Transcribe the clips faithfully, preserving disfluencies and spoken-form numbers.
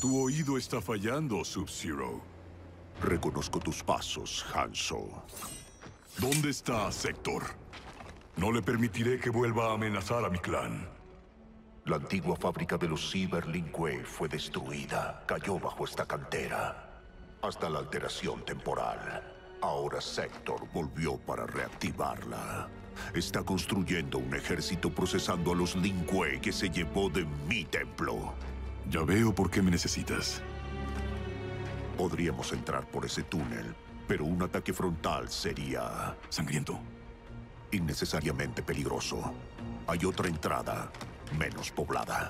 Tu oído está fallando, Sub-Zero. Reconozco tus pasos, Hanzo. ¿Dónde está Sector? No le permitiré que vuelva a amenazar a mi clan. La antigua fábrica de los Cyber Lin Kuei fue destruida. Cayó bajo esta cantera. Hasta la alteración temporal. Ahora Sector volvió para reactivarla. Está construyendo un ejército procesando a los Lin Kuei que se llevó de mi templo. Ya veo por qué me necesitas. Podríamos entrar por ese túnel, pero un ataque frontal sería... ¿Sangriento? Innecesariamente peligroso. Hay otra entrada, menos poblada.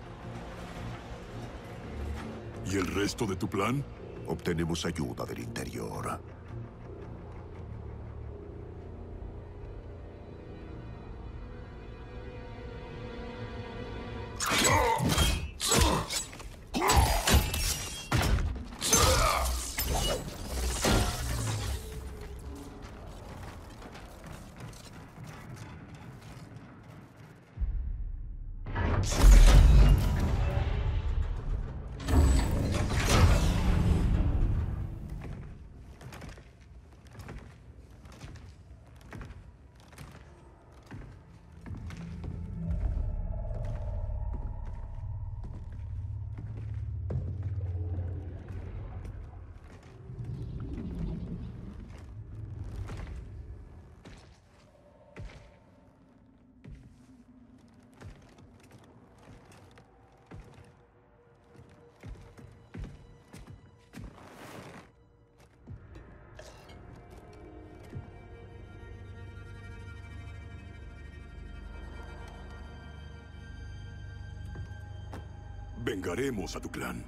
¿Y el resto de tu plan? Obtenemos ayuda del interior. Vengaremos a tu clan.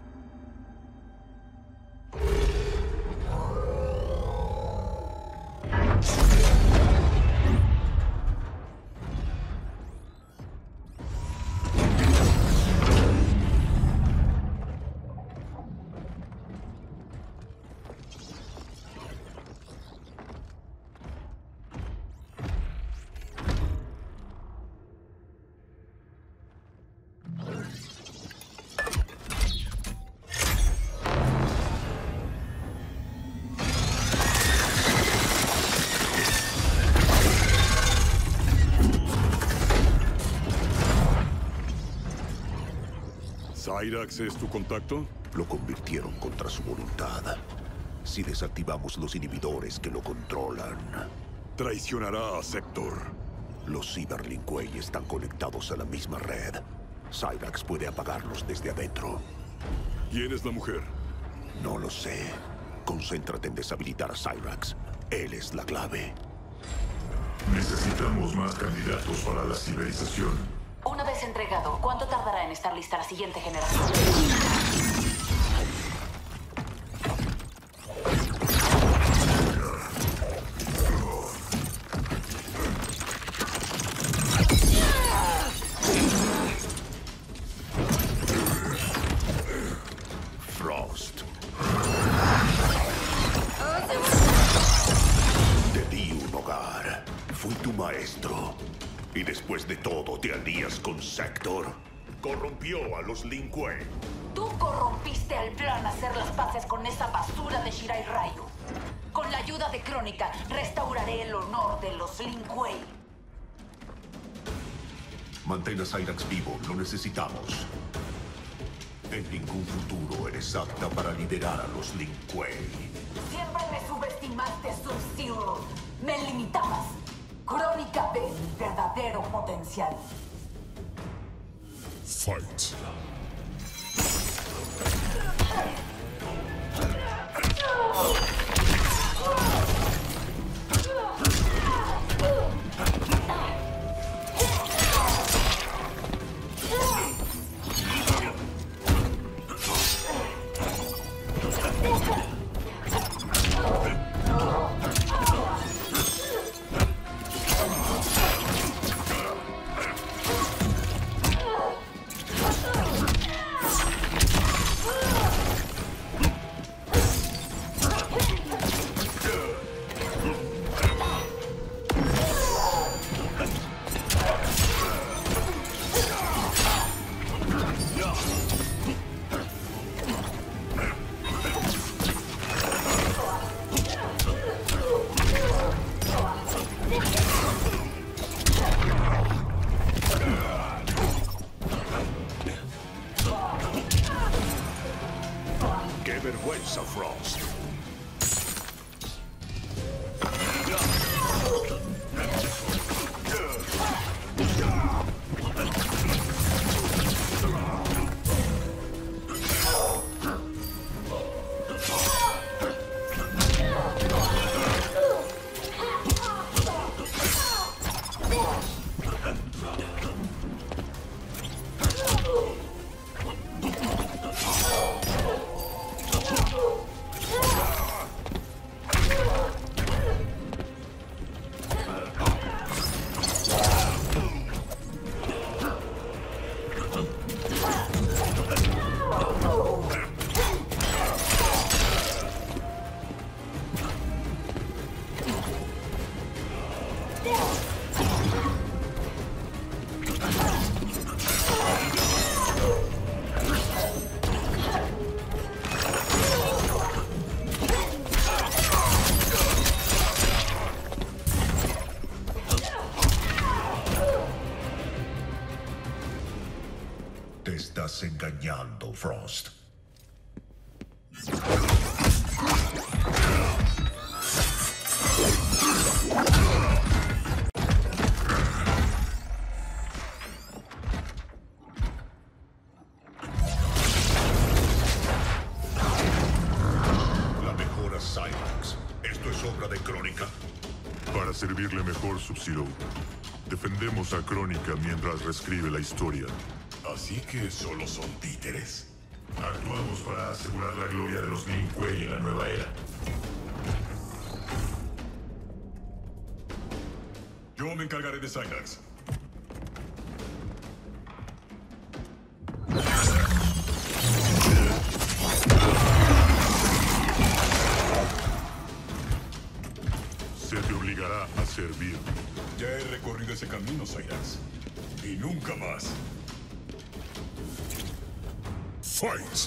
¿Cyrax es tu contacto? Lo convirtieron contra su voluntad. Si desactivamos los inhibidores que lo controlan... Traicionará a Sector. Los Cyber Lin Kuei están conectados a la misma red. Cyrax puede apagarlos desde adentro. ¿Quién es la mujer? No lo sé. Concéntrate en deshabilitar a Cyrax. Él es la clave. Necesitamos más candidatos para la ciberización. Una vez entregado, ¿cuánto tardará en estar lista la siguiente generación? Frost. Te di un hogar. Fui tu maestro. Y después de todo, te alías con Sector. Corrompió a los Lin Kuei. Tú corrompiste al plan hacer las paces con esa basura de Shirai Ryu. Con la ayuda de Crónica, restauraré el honor de los Lin Kuei. Mantén a Cyrax vivo, lo necesitamos. En ningún futuro eres apta para liderar a los Lin Kuei. Siempre me subestimaste, Sub-Zero. Me limitabas. Crónica ve mi verdadero potencial. Fight. vergüenza, Frost! Te estás engañando, Frost. La mejora Cyrax. ¿Esto es obra de Crónica? Para servirle mejor, Sub-Zero. Defendemos a Crónica mientras reescribe la historia. ¿Así que solo son títeres? Actuamos para asegurar la gloria de los Lin Kuei en la nueva era. Yo me encargaré de Cyrax. Se te obligará a servir. Ya he recorrido ese camino, Cyrax. Y nunca más. Fight!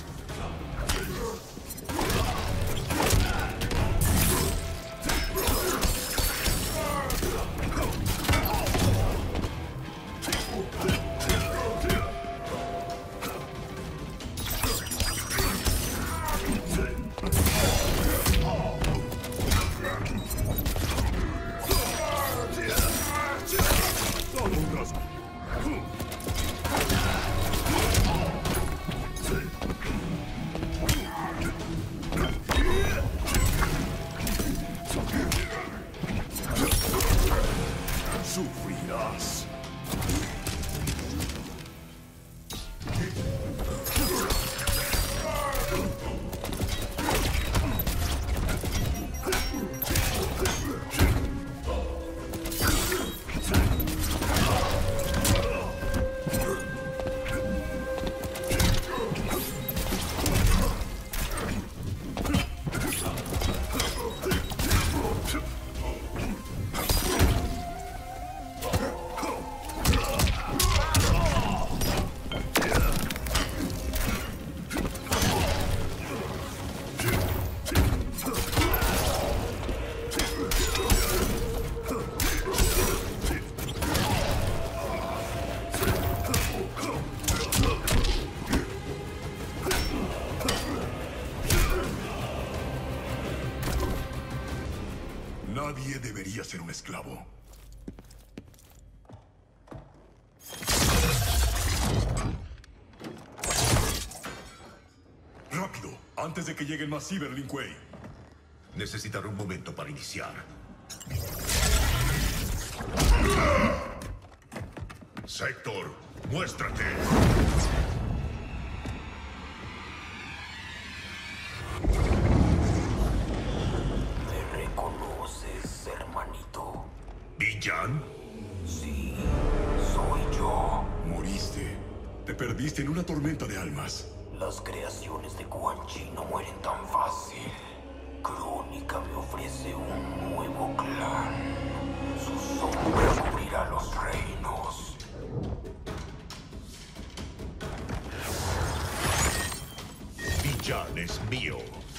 Sufrirás. Nadie debería ser un esclavo. ¡Rápido! Antes de que lleguen más Cyber Lin Kuei. Necesitaré un momento para iniciar. Sector, muéstrate. ¿Me reconoces, hermanito? ¿Villan? Sí, soy yo. Moriste. Te perdiste en una tormenta de almas. Las creaciones de Quan Chi no mueren tan fácil. Crónica me ofrece un nuevo clan. Su sombra cubrirá los reinos. Villan es mío.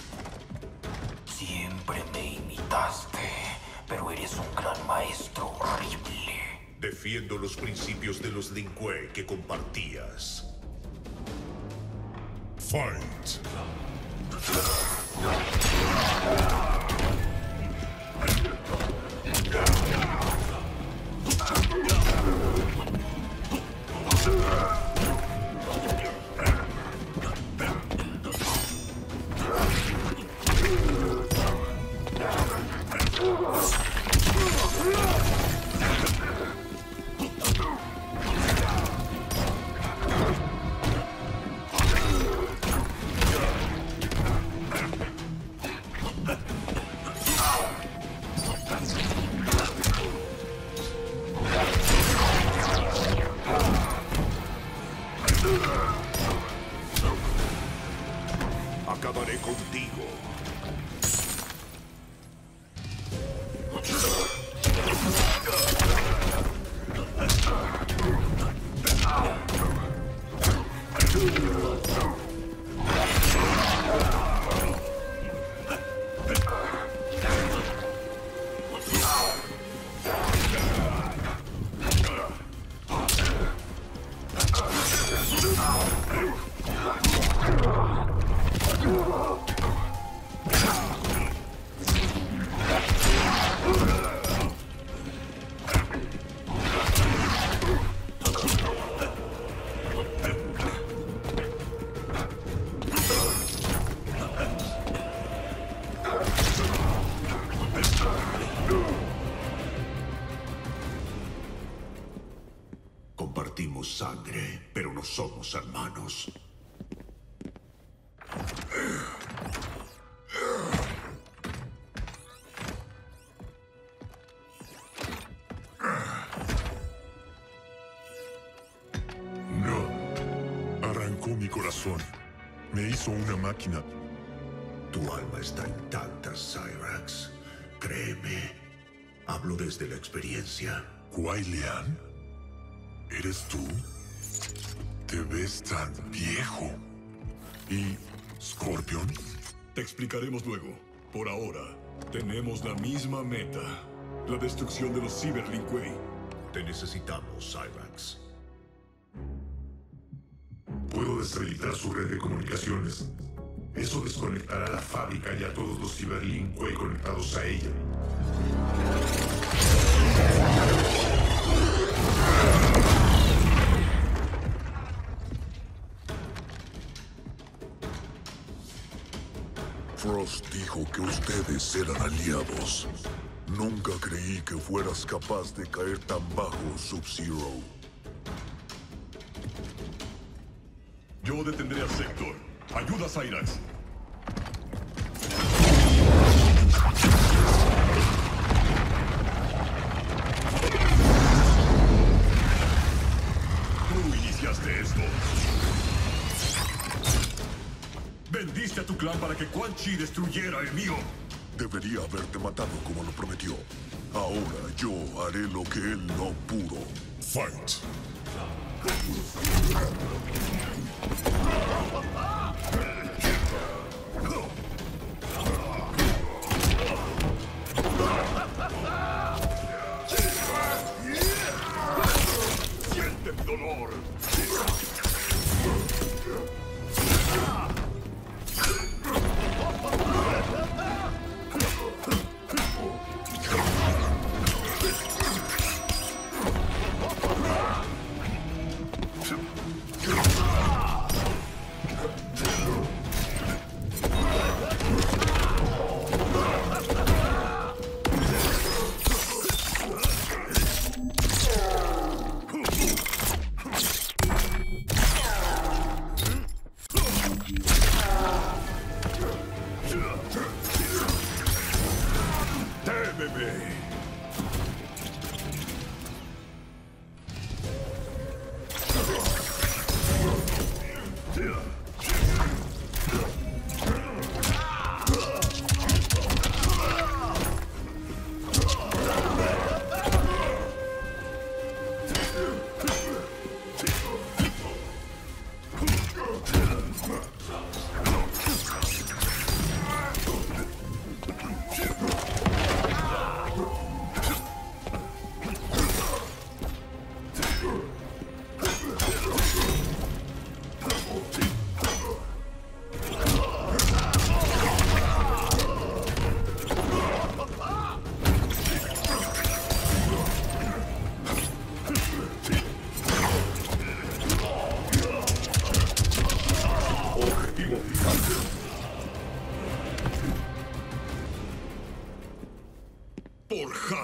Siempre me imitaste, pero eres un gran maestro horrible. Defiendo los principios de los Lin Kuei que compartías. Fight! Acabaré contigo. Compartimos sangre, pero no somos hermanos. No. Arrancó mi corazón. Me hizo una máquina. Tu alma está intacta, Cyrax. Créeme. Hablo desde la experiencia. ¿Kuai Liang? ¿Eres tú? Te ves tan viejo. ¿Y Scorpion? Te explicaremos luego. Por ahora, tenemos la misma meta. La destrucción de los Cyber Lin Kuei. Te necesitamos, Cyrax. Puedo deshabilitar su red de comunicaciones. Eso desconectará la fábrica y a todos los Cyber Lin Kuei conectados a ella. Frost dijo que ustedes eran aliados. Nunca creí que fueras capaz de caer tan bajo, Sub-Zero. Yo detendré a Sector. Ayuda a Cyrax. Tú iniciaste esto. Vendiste a tu clan para que Quan Chi destruyera el mío. Debería haberte matado como lo prometió. Ahora yo haré lo que él no pudo. Fight. Siente el dolor.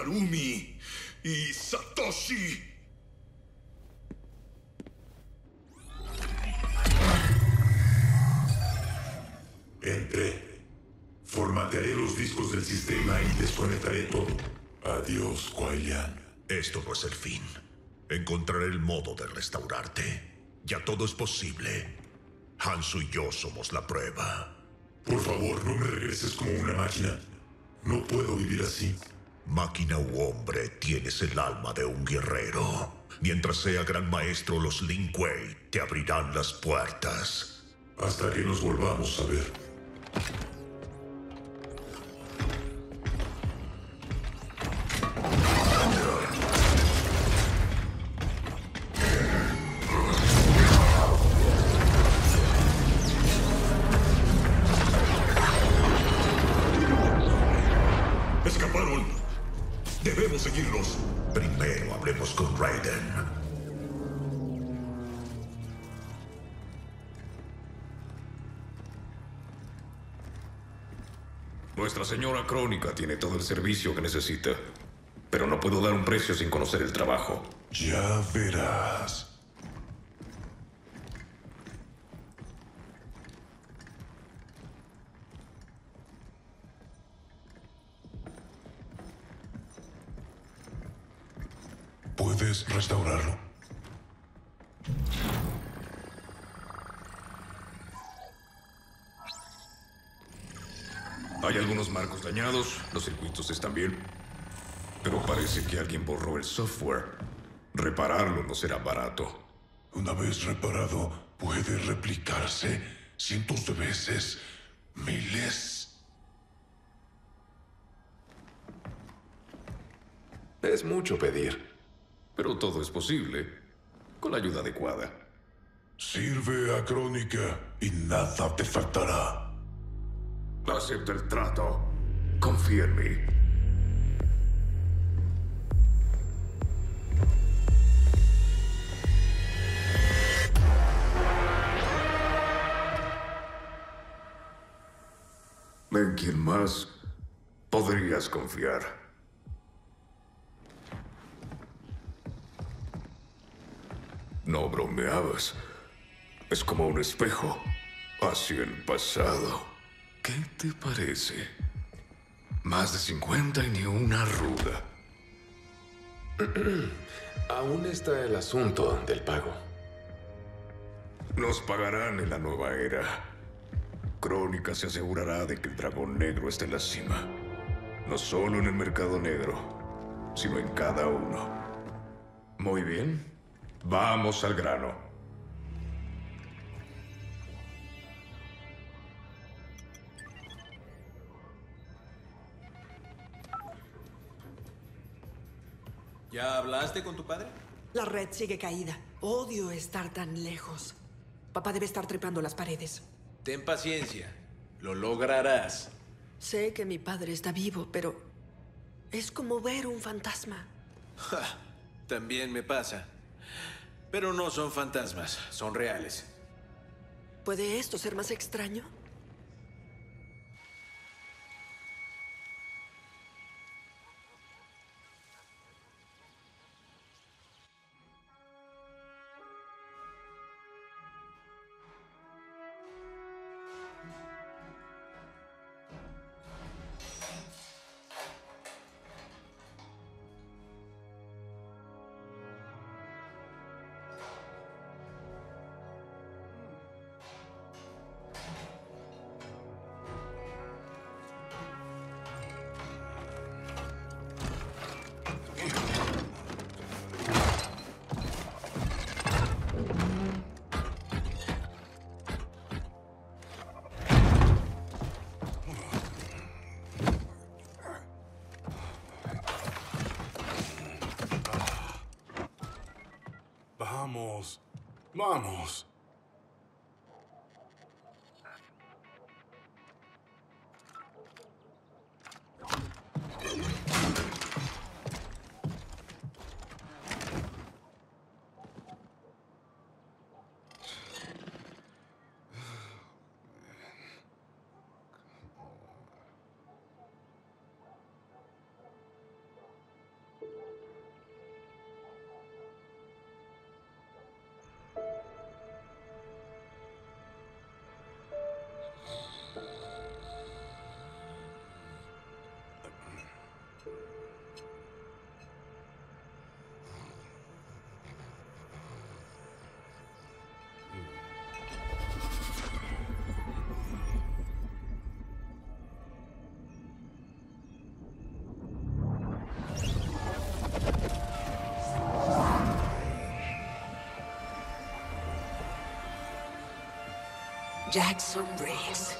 Harumi y Satoshi. Entré. Formatearé los discos del sistema y desconectaré todo. Adiós, Kuai Liang. Esto no es el fin. Encontraré el modo de restaurarte. Ya todo es posible. Hanzo y yo somos la prueba. Por favor, no me regreses como una máquina. No puedo vivir así. Máquina u hombre, tienes el alma de un guerrero. Mientras sea gran maestro, los Lin Kuei te abrirán las puertas. Hasta que nos volvamos a ver. ¡Escaparon! Debemos seguirlos. Primero hablemos con Raiden. Nuestra señora Crónica tiene todo el servicio que necesita. Pero no puedo dar un precio sin conocer el trabajo. Ya verás. ¿Puedes restaurarlo? Hay algunos marcos dañados, los circuitos están bien. Pero parece que alguien borró el software. Repararlo no será barato. Una vez reparado, puede replicarse cientos de veces, miles. Es mucho pedir. Pero todo es posible, con la ayuda adecuada. Sirve a Crónica y nada te faltará. Acepta el trato. Confía en mí. ¿En quién más podrías confiar? No bromeabas. Es como un espejo hacia el pasado. ¿Qué te parece? Más de cincuenta y ni una arruga. Aún está el asunto del pago. Nos pagarán en la nueva era. Crónica se asegurará de que el dragón negro esté en la cima. No solo en el mercado negro, sino en cada uno. Muy bien. Vamos al grano. ¿Ya hablaste con tu padre? La red sigue caída. Odio estar tan lejos. Papá debe estar trepando las paredes. Ten paciencia. Lo lograrás. Sé que mi padre está vivo, pero es como ver un fantasma. Ja, también me pasa. Pero no son fantasmas, son reales. ¿Puede esto ser más extraño? Vamos, vamos. Jackson Briggs.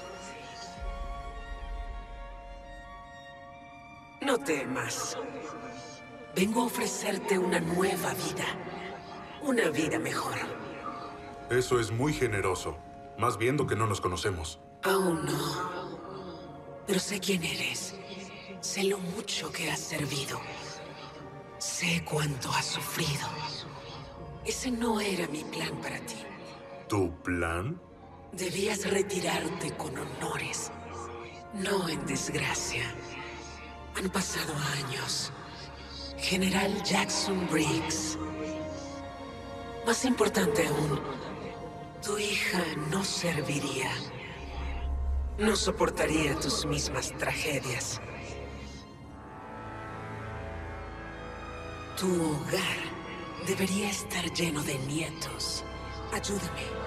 No temas. Vengo a ofrecerte una nueva vida. Una vida mejor. Eso es muy generoso. Más viendo que no nos conocemos. Aún no. Pero sé quién eres. Sé lo mucho que has servido. Sé cuánto has sufrido. Ese no era mi plan para ti. ¿Tu plan? Debías retirarte con honores, no en desgracia. Han pasado años. General Jackson Briggs. Más importante aún, tu hija no serviría. No soportaría tus mismas tragedias. Tu hogar debería estar lleno de nietos. Ayúdame.